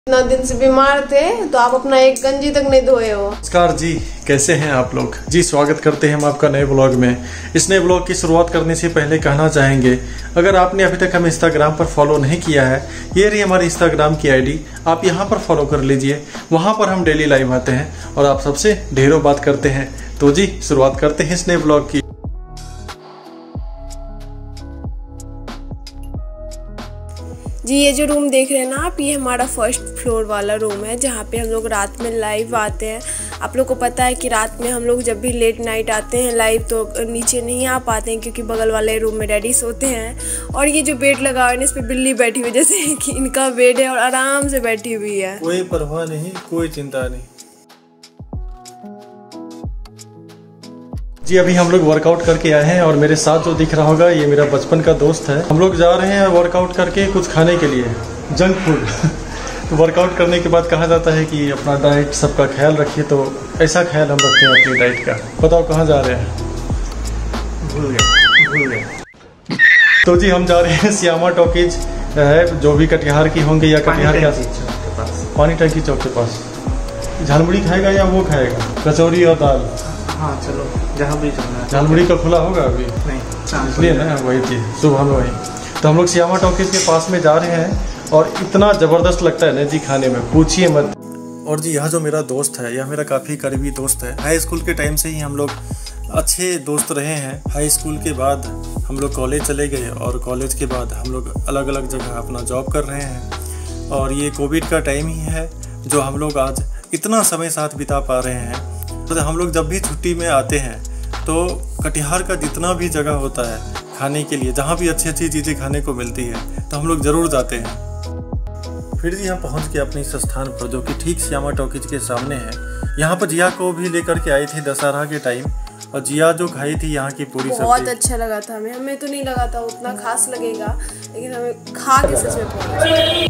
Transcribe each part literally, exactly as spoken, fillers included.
इतना दिन से बीमार थे तो आप अपना एक गंजी तक नहीं धोए हो। नमस्कार जी, कैसे हैं आप लोग जी। स्वागत करते हैं हम आपका नए ब्लॉग में। इस नए ब्लॉग की शुरुआत करने से पहले कहना चाहेंगे, अगर आपने अभी तक हमें इंस्टाग्राम पर फॉलो नहीं किया है, ये रही हमारी इंस्टाग्राम की आईडी, आप यहाँ पर फॉलो कर लीजिए। वहाँ पर हम डेली लाइव आते हैं और आप सबसे ढेरों बात करते हैं। तो जी शुरुआत करते हैं इस नए ब्लॉग की। जी ये जो रूम देख रहे हैं ना आप, ये हमारा फर्स्ट फ्लोर वाला रूम है जहाँ पे हम लोग रात में लाइव आते हैं। आप लोग को पता है कि रात में हम लोग जब भी लेट नाइट आते हैं लाइव तो नीचे नहीं आ पाते हैं, क्योंकि बगल वाले रूम में डैडी सोते हैं। और ये जो बेड लगा हुआ है इस पर बिल्ली बैठी हुई है, जैसे कि इनका बेड है और आराम से बैठी हुई है। कोई परवाह नहीं, कोई चिंता नहीं जी। अभी हम लोग वर्कआउट करके आए हैं और मेरे साथ जो दिख रहा होगा ये मेरा बचपन का दोस्त है। हम लोग जा रहे हैं वर्कआउट करके कुछ खाने के लिए, जंक फूड। वर्कआउट करने के बाद कहा जाता है कि अपना डाइट सबका ख्याल रखिए, तो ऐसा ख्याल हम रखते हैं अपनी डाइट का। बताओ कहाँ जा रहे हैं? भूल गए भूल गए तो जी हम जा रहे हैं श्यामा टॉकीज है, जो भी कटिहार की होंगे या कटिहार के पास, पानी टंकी चौक के पास। झालमुड़ी खाएगा या वो खाएगा कचौरी और दाल? हाँ चलो, जहाँ भी जाना है। झालमुड़ी का खुला होगा अभी नहीं, इसलिए ना वही चीज़ सुबह में वही। तो हम लोग श्यामा टॉकीज के पास में जा रहे हैं और इतना ज़बरदस्त लगता है ना जी खाने में, पूछिए मत। और जी यह जो मेरा दोस्त है, यह मेरा काफ़ी करीबी दोस्त है। हाई स्कूल के टाइम से ही हम लोग अच्छे दोस्त रहे हैं। हाई स्कूल के बाद हम लोग कॉलेज चले गए और कॉलेज के बाद हम लोग अलग अलग जगह अपना जॉब कर रहे हैं। और ये कोविड का टाइम ही है जो हम लोग आज इतना समय साथ बिता पा रहे हैं। तो हम लोग जब भी छुट्टी में आते हैं तो कटिहार का जितना भी जगह होता है खाने के लिए, जहाँ भी अच्छी अच्छी चीज़ें खाने को मिलती है, तो हम लोग ज़रूर जाते हैं। फिर जी हम पहुँच के अपने इस स्थान पर, जो कि ठीक श्यामा टॉकीज के सामने है। यहाँ पर जिया को भी लेकर के आए थे दशहरा के टाइम, और जिया जो खाई थी यहाँ की पूरी सब्जी, बहुत अच्छा लगा था हमें। हमें तो नहीं लगा था उतना खास लगेगा, लेकिन हमें खा के सच में बहुत।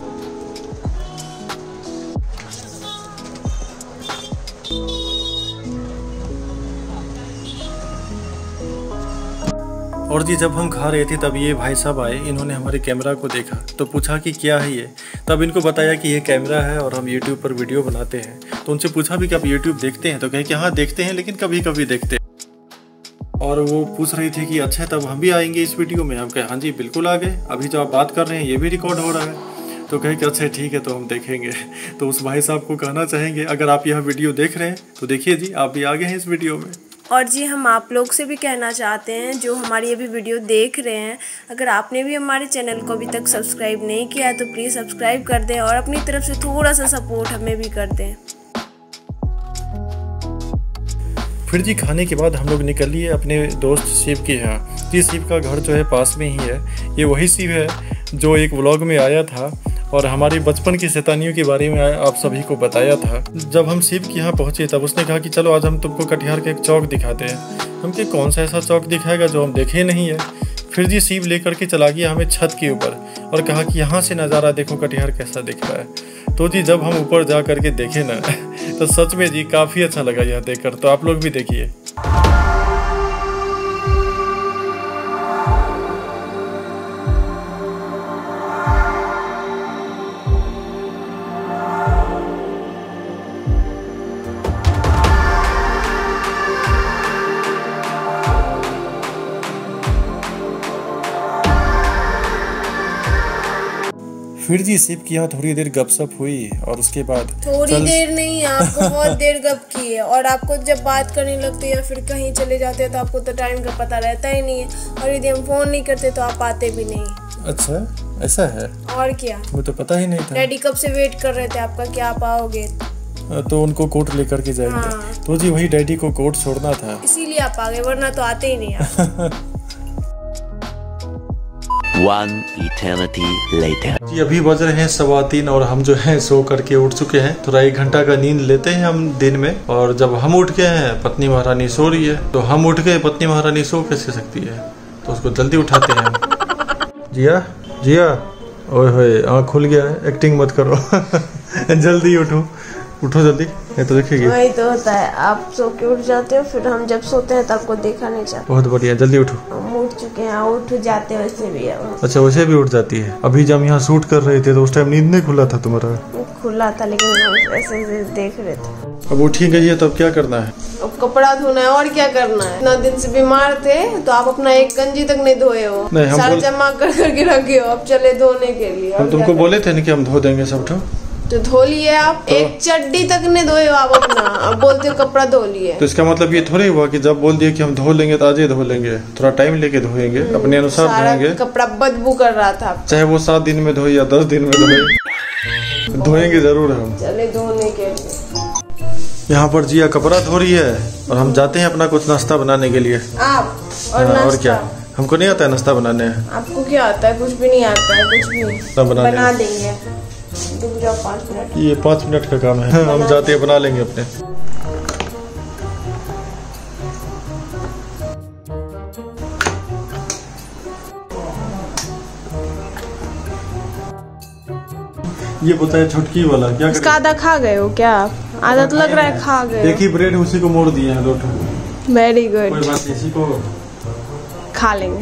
और जी जब हम खा रहे थे तब ये भाई साहब आए, इन्होंने हमारे कैमरा को देखा तो पूछा कि क्या है ये। तब इनको बताया कि ये कैमरा है और हम यूट्यूब पर वीडियो बनाते हैं। तो उनसे पूछा भी कि आप यूट्यूब देखते हैं? तो कहे कि हाँ देखते हैं, लेकिन कभी कभी देखते हैं। और वो पूछ रही थी कि अच्छा तब हम भी आएंगे इस वीडियो में? हम कहे हाँ जी बिल्कुल आ गए, अभी जो आप बात कर रहे हैं ये भी रिकॉर्ड हो रहा है। तो कहे कि अच्छा ठीक है तो हम देखेंगे। तो उस भाई साहब को कहना चाहेंगे, अगर आप यह वीडियो देख रहे हैं तो देखिए जी, आप भी आगे हैं इस वीडियो में। और जी हम आप लोग से भी कहना चाहते हैं जो हमारी अभी वीडियो देख रहे हैं, अगर आपने भी हमारे चैनल को अभी तक सब्सक्राइब नहीं किया है तो प्लीज़ सब्सक्राइब कर दें और अपनी तरफ से थोड़ा सा सपोर्ट हमें भी कर दें। फिर जी खाने के बाद हम लोग निकल लिए अपने दोस्त शिव के यहाँ। जी शिव का घर जो है पास में ही है। ये वही शिव है जो एक व्लॉग में आया था और हमारी बचपन की शैतानियों के बारे में आप सभी को बताया था। जब हम शिव के यहाँ पहुँचे तब उसने कहा कि चलो आज हम तुमको कटिहार का एक चौक दिखाते हैं। हम के कौन सा ऐसा चौक दिखाएगा जो हम देखे नहीं है। फिर जी शिव लेकर के चला गया हमें छत के ऊपर और कहा कि यहाँ से नज़ारा देखो कटिहार कैसा दिख रहा है। तो जी जब हम ऊपर जा करके देखे ना तो सच में जी काफ़ी अच्छा लगा यह देखकर। तो आप लोग भी देखिए। फिर जी शिव की यहाँ थोड़ी देर गपशप हुई और उसके बाद थोड़ी देर नहीं, आपको बहुत देर गप की है। और आपको जब बात करने लगते हैं या फिर कहीं चले जाते हैं तो आपको तो टाइम का पता रहता ही नहीं है, और यदि हम फोन नहीं करते तो आप आते भी नहीं। अच्छा ऐसा है? और क्या, वो तो पता ही नहीं था। डैडी कब से वेट कर रहे थे आपका कि आप आओगे, तो उनको कोर्ट लेकर के जाएंगे। हाँ। तो जी वही डैडी को कोर्ट छोड़ना था, इसीलिए आप आ गए, वरना तो आते ही नहीं आप। One eternity later. जी अभी बज रहे हैं सवा तीन और हम जो है सो करके उठ चुके हैं। थोड़ा एक घंटा का नींद लेते हैं हम दिन में। और जब हम उठ गए हैं पत्नी महारानी सो रही है, तो हम उठ गए, पत्नी महारानी सो कैसे सकती है, तो उसको जल्दी उठाते हैं हम। जिया जिया ओए होए आँख खुल गया है, एक्टिंग मत करो। जल्दी उठो उठो जल्दी, ये तो देखेगी। वही तो होता है, आप सो के उठ जाते हो, फिर हम जब सोते हैं तो आपको देखा नहीं जाता। बहुत बढ़िया, जल्दी उठो। हम उठ चुके हैं, उठ जाते हैं वैसे भी अब। अच्छा वैसे भी उठ जाती है। अभी जब यहाँ शूट कर रहे थे तो उस टाइम नींद नहीं खुला था तुम्हारा? खुला था लेकिन हम ऐसे ऐसे देख रहे थे। अब उठी गई है तब क्या करना है? अब कपड़ा धोना है और क्या करना है। इतना दिन से बीमार थे तो आप अपना एक गंजी तक नहीं धोए हो, सारा बोल... जमा कर करके रखे हो, अब चले धोने के लिए। हम तुमको बोले थे ना कि हम धो देंगे सब ठो, तो धो लिए आप तो... एक चड्डी तक नहीं धोए हो आप अपना, अब बोलते हो कपड़ा धो लिए। तो इसका मतलब ये थोड़ी हुआ कि जब बोल दिए कि हम धो लेंगे तो आज ही धो लेंगे, थोड़ा टाइम लेके धोएंगे, अपने अनुसार धोएंगे। कपड़ा बदबू कर रहा था, चाहे वो सात दिन में धोए या दस दिन में धोए, धोएंगे जरूर हम। चले धोने के लिए। यहाँ पर जिया कपड़ा धो रही है और हम जाते हैं अपना कुछ नाश्ता बनाने के लिए। आप और, हाँ, और क्या, हमको नहीं आता है नाश्ता बनाने। आपको क्या आता है? कुछ भी नहीं आता है, कुछ भी बना, बना देंगे। रुक जाओ पाँच मिनट, ये पाँच मिनट का काम है, हम जाते हैं बना लेंगे अपने। ये बताए छुटकी वाला क्या इसका आधा खा गए हो क्या आप? आधा तो लग रहा है खा गए। देखिए ब्रेड उसी को मोड़ दिए हैं दो ठो। वेरी गुड, कोई बात नहीं, इसी को खा लेंगे।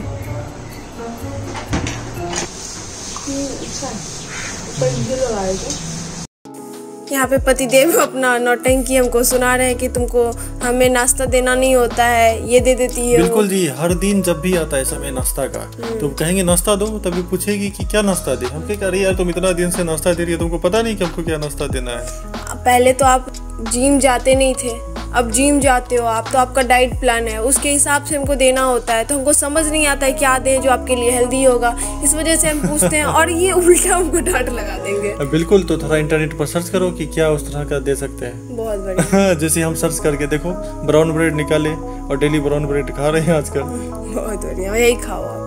यहाँ पे पतिदेव अपना नौटंकी हमको सुना रहे हैं कि तुमको हमें नाश्ता देना नहीं होता है, ये दे देती है। बिल्कुल जी, हर दिन जब भी आता है समय नाश्ता का तो कहेंगे नाश्ता दो, तभी पूछेगी कि क्या नाश्ता दे। हम क्या कह रहे यार तुम इतना दिन से नाश्ता दे रही है, तुमको पता नहीं कि हमको क्या नाश्ता देना है। पहले तो आप जिम जाते नहीं थे, अब जिम जाते हो आप, तो आपका डाइट प्लान है, उसके हिसाब से हमको देना होता है। तो हमको समझ नहीं आता है क्या दें जो आपके लिए हेल्दी होगा, इस वजह से हम पूछते हैं और ये उल्टा हमको डांट लगा देंगे। बिल्कुल, तो थोड़ा इंटरनेट पर सर्च करो कि क्या उस तरह का दे सकते हैं। बहुत बढ़िया। जैसे हम सर्च करके देखो, ब्राउन ब्रेड निकाले और डेली ब्राउन ब्रेड खा रहे हैं आजकल। बहुत बढ़िया, यही खाओ आप।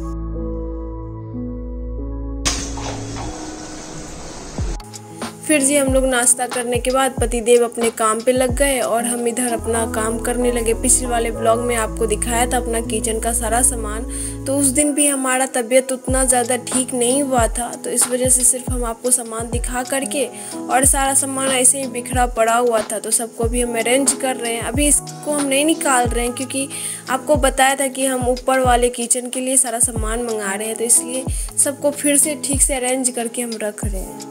फिर जी हम लोग नाश्ता करने के बाद पतिदेव अपने काम पे लग गए और हम इधर अपना काम करने लगे। पिछले वाले ब्लॉग में आपको दिखाया था अपना किचन का सारा सामान, तो उस दिन भी हमारा तबीयत उतना ज़्यादा ठीक नहीं हुआ था, तो इस वजह से सिर्फ हम आपको सामान दिखा करके, और सारा सामान ऐसे ही बिखरा पड़ा हुआ था तो सबको भी हम अरेंज कर रहे हैं। अभी इसको हम नहीं निकाल रहे हैं क्योंकि आपको बताया था कि हम ऊपर वाले किचन के लिए सारा सामान मंगा रहे हैं, तो इसलिए सबको फिर से ठीक से अरेंज करके हम रख रहे हैं।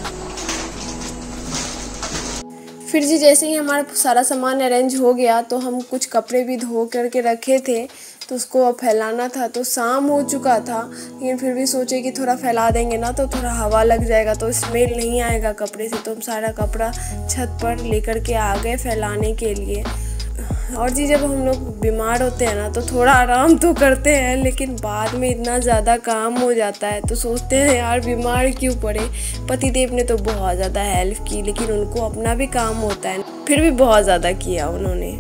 फिर जी जैसे ही हमारा सारा सामान अरेंज हो गया तो हम कुछ कपड़े भी धो करके रखे थे, तो उसको अब फैलाना था। तो शाम हो चुका था लेकिन फिर भी सोचे कि थोड़ा फैला देंगे ना तो थोड़ा हवा लग जाएगा, तो स्मेल नहीं आएगा कपड़े से। तो हम सारा कपड़ा छत पर लेकर के आ गए फैलाने के लिए। और जी जब हम लोग बीमार होते हैं ना तो थोड़ा आराम तो करते हैं, लेकिन बाद में इतना ज़्यादा काम हो जाता है तो सोचते हैं यार बीमार क्यों पड़े। पतिदेव ने तो बहुत ज़्यादा हेल्प की, लेकिन उनको अपना भी काम होता है, फिर भी बहुत ज़्यादा किया उन्होंने।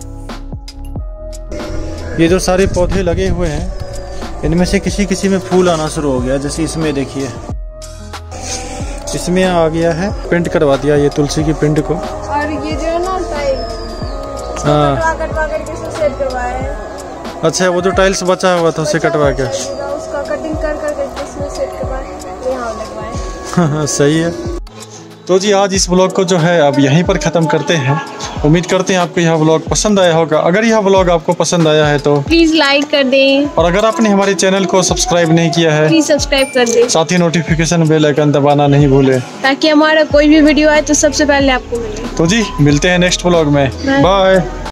ये जो सारे पौधे लगे हुए हैं इनमें से किसी किसी में फूल आना शुरू हो गया। जैसे इसमें देखिए, इसमें आ गया है, पेंट करवा दिया ये तुलसी की पिंड को। और ये जो है ना हाँ, कटवा करके सेट करवाए। अच्छा, वो जो टाइल्स बचा हुआ था उसे कटवा के उसका कटिंग कर करके इसमें सेट करवाए, यहाँ लगवाए। हाँ सही है। तो जी आज इस ब्लॉग को जो है अब यहीं पर ख़त्म करते हैं। उम्मीद करते हैं आपको यह ब्लॉग पसंद आया होगा। अगर यह ब्लॉग आपको पसंद आया है तो प्लीज़ लाइक कर दें, और अगर आपने हमारे चैनल को सब्सक्राइब नहीं किया है प्लीज़ सब्सक्राइब कर दें, साथ ही नोटिफिकेशन बेल आइकन दबाना नहीं भूलें, ताकि हमारा कोई भी वीडियो आए तो सबसे पहले आपको मिले। तो जी मिलते हैं नेक्स्ट ब्लॉग में। बाय।